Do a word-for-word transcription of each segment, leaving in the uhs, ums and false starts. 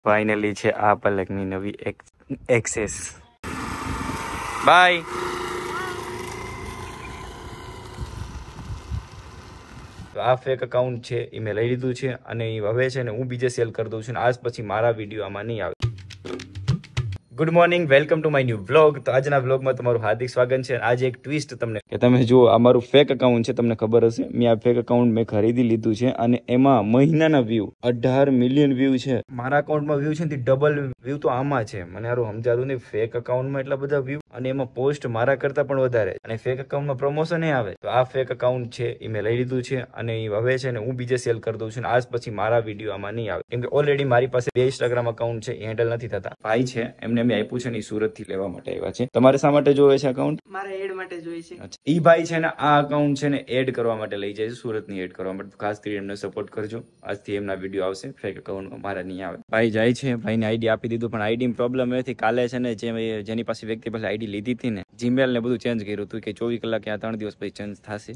Finally છે આ પલકની નવી એક્સેસ. બાય. તો આ ફેક અકાઉન્ટ છે એ મેં લઈ લીધું છે અને હવે છે ને હું બીજે સેલ કરી દઉં છું ને આજ પછી મારા વિડીયો આમાં નહીં આવે. Good morning, welcome to my new vlog. તો આજના વ્લોગમાં તમારું હાર્દિક સ્વાગત છે. આજે એક ટ્વિસ્ટ તમને કે તમે જુઓ, આ મારું ફેક અકાઉન્ટ છે, તમને ખબર હશે. મેં આ ફેક અકાઉન્ટ મેં ખરીદી લીધું છે અને એમાં મહિનાના વ્યૂ અઢાર મિલિયન વ્યૂ છે. મારા અકાઉન્ટમાં વ્યૂ છે ને ડબલ વ્યૂ તો આમાં છે. મને સારું સમજાતું નહીં, ફેક અકાઉન્ટમાં એટલા બધા વ્યૂ અને એમાં પોસ્ટ મારા કરતા પણ વધારે અને ફેક અકાઉન્ટમાં પ્રમોશન એ આવે. તો આ ફેક અકાઉન્ટ છે એ મેં લઈ લીધું છે અને હવે છે ને હું બીજે સેલ કરી દઉં છું ને આજ પછી મારા વિડીયો આમાં નહીં આવે, કેમ કે ઓલરેડી મારી પાસે બે ઇન્સ્ટાગ્રામ અકાઉન્ટ છે, એ હેન્ડલ નથી થતા. ભાઈ છે એમને મેં આપ્યું છે ને સુરત થી લેવા માટે આવ્યા છે. તમારે શા માટે જોવે છે અકાઉન્ટ? મારે એડ માટે જોઈએ છે. અચ્છા, ઈ ભાઈ છે ને આ અકાઉન્ટ છે ને એડ કરવા માટે લઈ જાય છે, સુરત ની એડ કરવા માટે. ખાસ કરી એમને સપોર્ટ કરજો. આજથી એમના વિડીયો આવશે. ફેક અકાઉન્ટમાં મારા નહીં આવે. ભાઈ જાય છે, ભાઈને આઈડી આપી દીધું, પણ આઈડી પ્રોબ્લેમ એ હતી કાલે છે ને જે જેની પાસે વ્યક્તિ પાસે આઈડી લીધી હતી ને, જીમેલ ને બધું ચેન્જ કર્યું હતું કે ચોવીસ કલાક યા ત્રણ દિવસ પછી ચેન્જ થશે.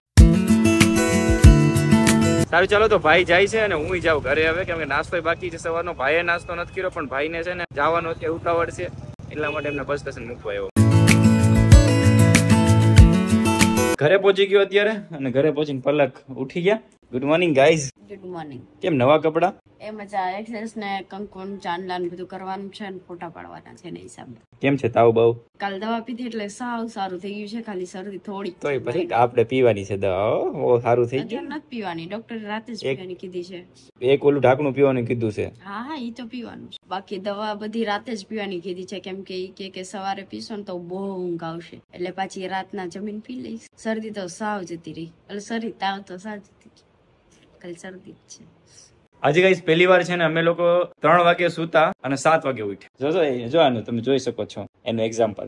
સારું, ચાલો તો ભાઈ જાય છે અને હું જાઉં ઘરે હવે, કેમ કે નાસ્તો બાકી છે સવારનો. ભાઈએ નાસ્તો નથી કર્યો પણ ભાઈને છે ને જવાનો અત્યારે ઉતાવળ છે, એટલા માટે એમને બસ સ્ટેશન મૂકવા આવ્યો. ઘરે પહોંચી ગયો અત્યારે અને ઘરે પહોંચીને પલક ઉઠી ગયા. Good morning guys. Good morning. કેમ નવા કપડા? એમ જ આ એક્સરસાઇઝ ને કંકુન ચાંદલા ને બધું કરવાનું છે ને ફોટા પાડવાના છે ને હિસાબે. કેમ છે તાવ બાવ? કાલ દવા પીધી એટલે સાવ સારું થઈ ગયું છે, ખાલી શરદી થોડી. તોય પછી આપણે પીવાની છે દવા, બહુ સારું થઈ ગયું. નથી પીવાની, ડોક્ટરે રાતે જ પીવાની કીધી છે. એક ઓલું ઢાંકણું પીવાનું કીધું છે. હા હા, ઈ તો પીવાનું છે. બાકી દવા બધી રાતે જ પીવાની કીધી છે, કેમ કે ઈ કે કે સવારે પીશો ને તો બહુ ઊંઘ આવશે, એટલે પાછી રાતના જમીન પી લઈશ. શરદી તો સાવ જતી રહી, એટલે શરદી તાવ તો સાવ જતી રહી, ખાલી શરદી જ છે. આજે ગાઈસ પહેલી વાર છે ને અમે લોકો ત્રણ વાગે સુતા અને સાત વાગે ઉઠ્યા. જોજો જો આનું તમે જોઈ શકો છો એનું એક્ઝામ્પલ.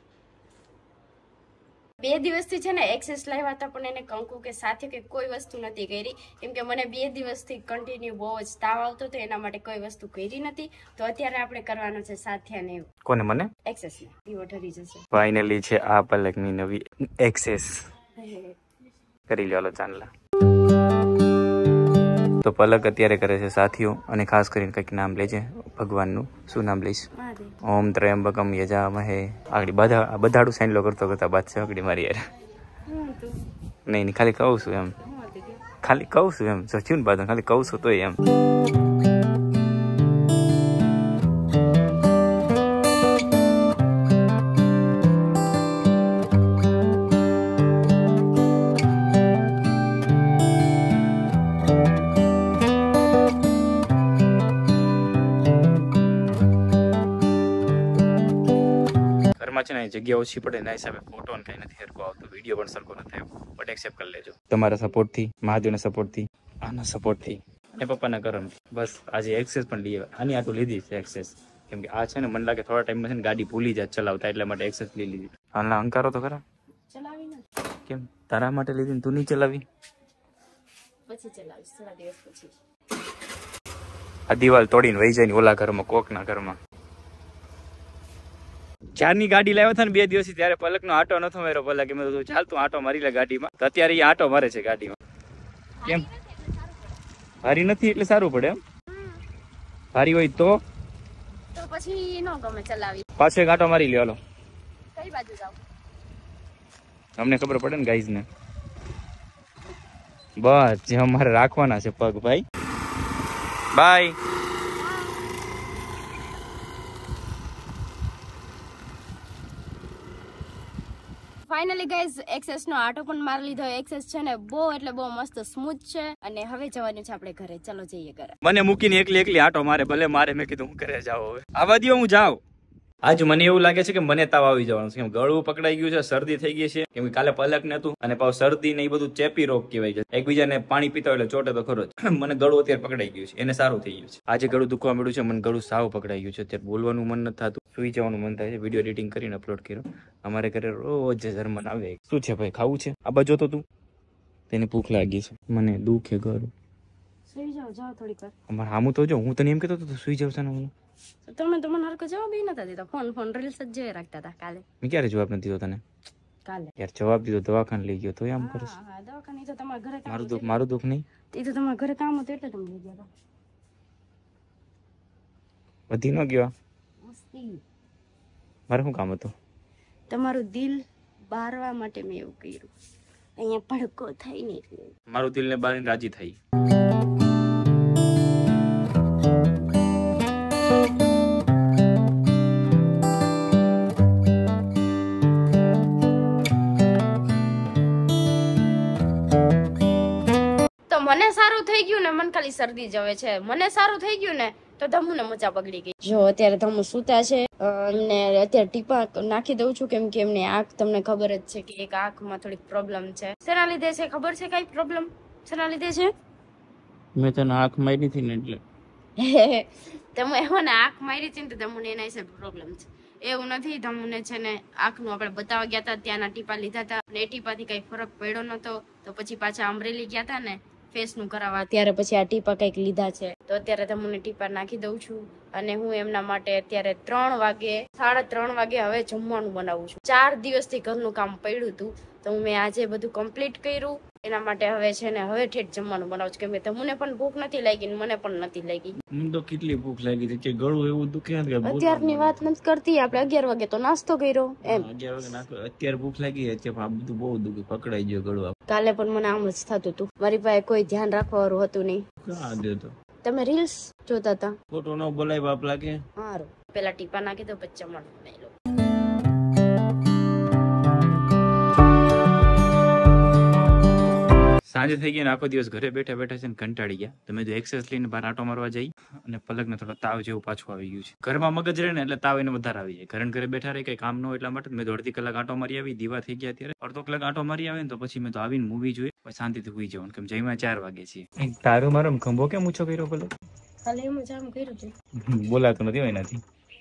બે દિવસથી છે ને એક્સેસ લાવ્યા હતા પણ એને કંકુ કે સાથે કે કોઈ વસ્તુ નથી કરી, કેમ કે મને બે દિવસથી કન્ટિન્યુ બહુ જ તાવ આવતો હતો, એના માટે કોઈ વસ્તુ કરી નથી. તો અત્યારે આપણે કરવાનો છે સાથે ને એવું. કોને? મને એક્સેસ ને દીવો ઠરી જશે. ફાઇનલી છે આ પલકની નવી એક્સેસ. કરી લો ચાંદલા. તો પલક અત્યારે કરે છે સાથીઓ, અને ખાસ કરીને કંઈક નામ લેજે ભગવાનનું. શું નામ લઈશ? ઓમ ત્રયંબકમ યજામહે. આગળ બધા બધાડું સાઈનલો કરતો કરતા બાદ છે આગળ મારી યાર. નહીં નહીં, ખાલી કહું છું એમ, ખાલી કહું છું એમ. જો થયું ને બાદ ખાલી કહું છું તોય એમ. જગ્યા ઓછી પડે એના હિસાબે ફોટો ને કઈ નથી સરખો આવતો, વિડીયો પણ સરખો નથી થયો, બટ એક્સેપ્ટ કરી લેજો. તમારા સપોર્ટ થી, મહાદેવના સપોર્ટ થી, આના સપોર્ટ થી અને પપ્પાના કરમ થી બસ આજે એક્સેસ પણ લઈ આવ્યા. આની આટલું લીધી છે એક્સેસ, કેમ કે આ છે ને મને લાગે થોડા ટાઈમમાં છે ને ગાડી ભૂલી જાય ચલાવતા, એટલા માટે એક્સેસ લઈ લીધી. હાલના અંકારો તો ખરા ચલાવી ન. કેમ તારા માટે લીધી તું નહીં ચલાવી? પછી ચલાવીશ થોડા દિવસ પછી. આ દિવાલ તોડીને વહી જાય ને ઓલા ઘરમાં, કોકના ઘરમાં. ચારની ગાડી લાવ્યા હતા ને બે દિવસથી, ત્યારે પલક નો આટો નતો માર્યો. પલક એમ તો ચાલતું આટો મારી લે ગાડીમાં, તો અત્યારે એ આટો મારે છે ગાડીમાં. કેમ ભારી નથી એટલે સારું પડે એમ? ભારી હોય તો તો પછી નો ગમે ચલાવી. પાછો એક આટો મારી લે. હાલો કઈ બાજુ જાવ? અમને ખબર પડે ને ગાઈઝ ને. બસ જે અમારે રાખવાના છે પગ ભાઈ. બાય. ફાઇનલી ગાઈઝ એક્સેસ નો આટો પણ મારી લીધો. એક્સેસ છે ને બહુ એટલે બહુ મસ્ત સ્મૂથ છે, અને હવે જવાનું છે આપણે ઘરે. ચલો જઈએ ઘરે. મને મૂકીને એકલી એકલી આટો મારે, ભલે મારે. મેં કીધું હું ઘરે જાઉં, હવે આવા દો હું જાઉં. આજ મને એવું લાગે છે કે મને તાવ આવી જવાનું છે, કેમ ગળું પકડાઈ ગયું છે, શરદી થઈ ગઈ છે, કેમ કે કાલે પલક ને હતું અને પાછું શરદી ને એ બધું ચેપી રોગ કહેવાય છે. એકબીજાને પાણી પીતા હોય એટલે ચોટે તો ખરો જ. મને ગળું અત્યારે પકડાઈ ગયું છે, એને સારું થઈ ગયું છે. આજે ગળું દુખવા મળ્યું છે, મને ગળું સાવ પકડાઈ ગયું છે. અત્યારે બોલવાનું મન નથી થતું, સુઈ જવાનું મન થાય છે. વિડીયો એડિટિંગ કરીને અપલોડ કર્યો. અમારે ઘરે રોજ જર્મન આવે. શું છે ભાઈ, ખાવું છે? આ બાજુ તો તું, તેને ભૂખ લાગી છે, મને દુખે ગળું. સુઈ જાવ, જાવ થોડીક વાર. અમારે હામું તો જો, હું તને એમ કહેતો હતો સુઈ જાવ છે ને. તમે તો મને હરકો જવાબ ઈ નતા દીધા. ફોન ફોન રીલ્સ જ જોઈ રાખતા હતા કાલે. મેં ક્યારે જવાબ નથી દીધો તને? કાલે યાર જવાબ દીધો, દવાખાને લઈ ગયો તો આમ કરે. હા દવાખાને તો તમારા ઘરે મારું દુઃખ મારું દુઃખ નહીં. એ તો તમારા ઘરે કામ હતું એટલે તમે લઈ ગયા. વધી ન ગયો મસ્તી. મારે શું કામ હતું? તમારું દિલ બારવા માટે મેં એવું કર્યું. અહીંયા ભડકો થાય ને એટલે. મારું દિલ ને બારીને રાજી થઈ. તો મને સારું થઈ ગયું ને, મને ખાલી શરદી જ આવે છે. મને સારું થઈ ગયું ને તો ધમુ ને મજા બગડી ગઈ. જો અત્યારે ધમુ સૂતા છે, એમને અત્યારે ટીપા નાખી દઉં છું કેમ કે એમની આંખ તમને ખબર જ છે કે એક આંખમાં થોડીક પ્રોબ્લેમ છે. શેના લીધે છે ખબર છે? કઈ પ્રોબ્લેમ શેના લીધે છે? મેં તને આંખ મારી હતી ને એટલે. તમે એમાં આંખ મારી છે ને તો ધમુને એના હિસાબે પ્રોબ્લેમ છે. એવું નથી. ધમુને છે ને આંખનું આપણે બતાવવા ગયા હતા, ત્યાંના ટીપા લીધા હતા ને એ ટીપાથી કઈ ફરક પડ્યો નતો, તો પછી પાછા અમરેલી ગયા હતા ને ફેસ નું કરાવવા, ત્યારે પછી આ ટીપા કઈક લીધા છે. તો અત્યારે તમને ટીપા નાખી દઉં છું અને હું એમના માટે અત્યારે ત્રણ વાગે સાડા ત્રણ વાગે હવે જમવાનું બનાવું છું. ચાર દિવસથી ઘરનું કામ પડ્યું હતું તો મેં આજે બધું કમ્પ્લીટ કર્યું. એના માટે હવે છે ને હવે ઠેઠ જમવાનું બનાવું છું કેમ કે તમને પણ ભૂખ નથી લાગી ને મને પણ નથી લાગી. મને તો કેટલી ભૂખ લાગી હતી કે ગળું એવું દુખે ને કે અત્યારની વાત નથી કરતી, આપણે અગિયાર વાગે તો નાસ્તો કર્યો એમ. અગિયાર વાગે નાસ્તો, અત્યારે ભૂખ લાગી અત્યારે આ બધું બહુ દુખે, પકડાઈ ગયો ગળું. કાલે પણ મને આમ જ થતું હતું, મારી પાસે કોઈ ધ્યાન રાખવા વાળું હતું નહીં. ક્યાં દેતો? તમે રીલ્સ જોતા હતા? ફોટો ન બોલાય બાપ લાગે. સારું, પેલા ટીપા નાખી દો પછી જમવાનું બનાવી લો. સાંજે થઈ ગઈ ને આખો દિવસ ઘરે બેઠા બેઠા છે ને કંટાળી ગયા. તમે જો એક્સેસ લઈને બહાર આટો મારવા જઈ અને પલકને થોડો તાવ જેવું પાછું આવી ગયું છે. ઘરમાં મગજ રહે ને એટલે તાવ એને વધારે આવી જાય. ઘરે ઘરે બેઠા રહે કઈ કામ ન હોય એટલા માટે મેં અડધી કલાક આટો મારી આવી. દીવા થઈ ગયા અત્યારે અડધો કલાક આટો મારી આવે ને તો પછી મેં તો આવીને મૂવી જોઈએ પછી શાંતિથી સુઈ જવાનું કેમ જઈમાં ચાર વાગે છે. તારું મારો ખંભો કેમ ઊંચો કર્યો પેલો? ખાલી એમ જ આમ કર્યું છે, બોલાતું નથી એનાથી.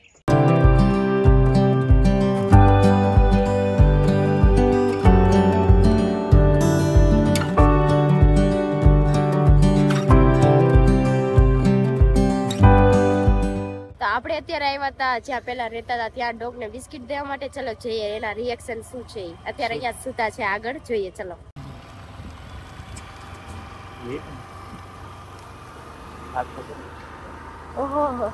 આપણે અત્યારે આવ્યા હતા જ્યાં પેલા રહેતા હતા ત્યાં ડોગ ને બિસ્કિટ દેવા માટે. ચલો જોઈએ એના રિએક્શન શું છે. અત્યારે અહીંયા સુતા છે, આગળ જોઈએ. ચલો. ઓહો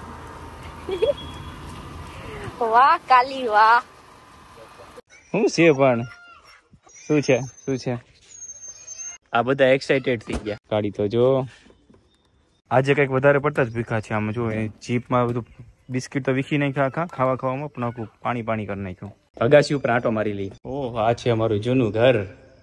વાહ કાલી વાહ. શું છે પણ શું છે શું છે? આ બધા એક્સાઇટેડ થઈ ગયા. ગાડી તો જો આજે કઈક વધારે પડતા જ ભીખા છે. આમાં જો જીપમાં બધું બિસ્કિટ તો વીખી નાખ્યા આખા ખાવા ખાવામાં પણ આખું પાણી પાણી કરી નાખ્યું. અગાસી ઉપર આંટો મારી લઈ. ઓહ આ છે અમારું જૂનું ઘર.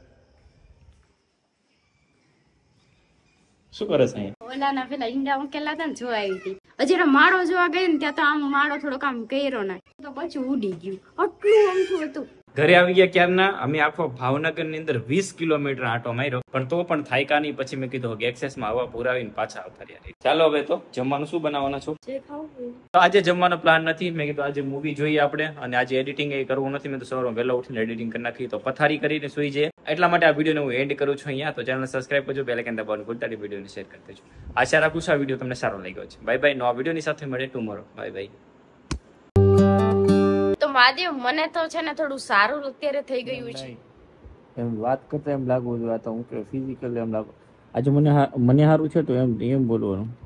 શું કરે છે? ઓલાના પેલા ઈંડા ઉકેલા હતા ને જોવા આવી હતી. હજી માળો જોવા ગઈ ને ત્યાં તો આમ માળો થોડોક આમ કર્યો ના તો પછી ઉડી ગયું. આટલું આમથું હતું. ઘરે આવી ગયા ક્યારના અમે આખો ભાવનગર ની અંદર વીસ કિલોમીટર આંટો માર્યો પણ તો પણ થાયકા નહીં. પછી મેં કીધું કે એક્સેસ માં હવા પુરાવીને પાછા આવતા રહ્યા. ચાલો હવે તો જમવાનું શું બનાવવાના છો? તો આજે જમવાનો પ્લાન નથી. મેં કીધું આજે મૂવી જોઈએ આપણે અને આજે એડિટિંગ એ કરવું નથી. મેં તો સવારમાં વહેલા ઉઠીને એડિટિંગ કરી નાખી તો પથારી કરીને સુઈ જઈએ. એટલા માટે આ વિડીયોને હું એન્ડ કરું છું અહીંયા. તો ચેનલ સબસ્ક્રાઇબ કરજો, બેલ આઇકન દબાવવાનું ભૂલતા નહીં, વિડીયોને શેર કરી દેજો. આશા રાખું છું આ વિડીયો તમને સારો લાગ્યો છે. Bye bye. નવા વિડીયોની સાથે મળે ટુમોરો. Bye bye. તો મહાદેવ મને તો છે ને થોડું સારું અત્યારે થઈ ગયું છે. એમ વાત કરતા એમ લાગવું જોઈએ. આ તો હું ફિઝિકલ એમ લાગુ. આજે મને મને સારું છે તો એમ એમ બોલવાનું.